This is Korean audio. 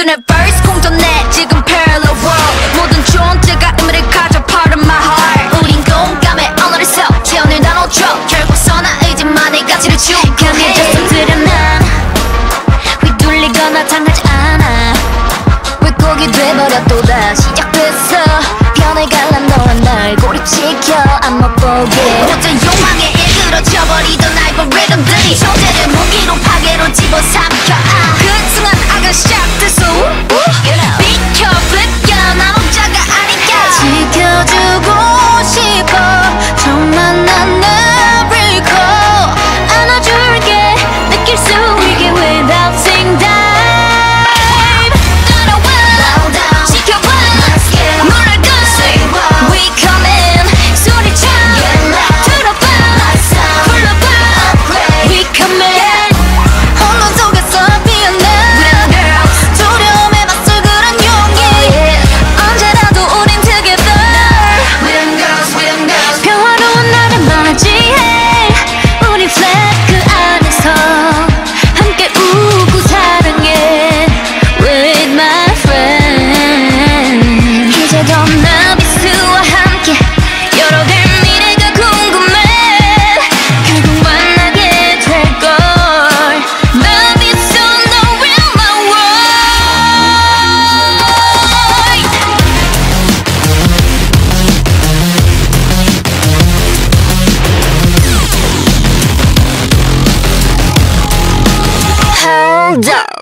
universe 공존해 지금 parallel world 모든 존재가 의미를 가져 part of my heart 우린 공감해 언어를 써 기억을 나눠줘 결국서 나 의지만의 가치를 추구해 강해져서 드러난 휘둘리거나 당하지 않아 왜곡이 돼버려 또다시 시작됐어 변해갈란 너와 날 고립시켜 안 못보게 어제 욕망에 일그러져버리던 알고리즘들이 존재를 무기로 파괴로 집어삼켜 그 순간 악은 시작됐어 비켜 비켜 난 혼자가 아니까 지켜주고 싶어 정말 난 널 recall 안아줄게 느낄 수 있게 without saying that Hold up.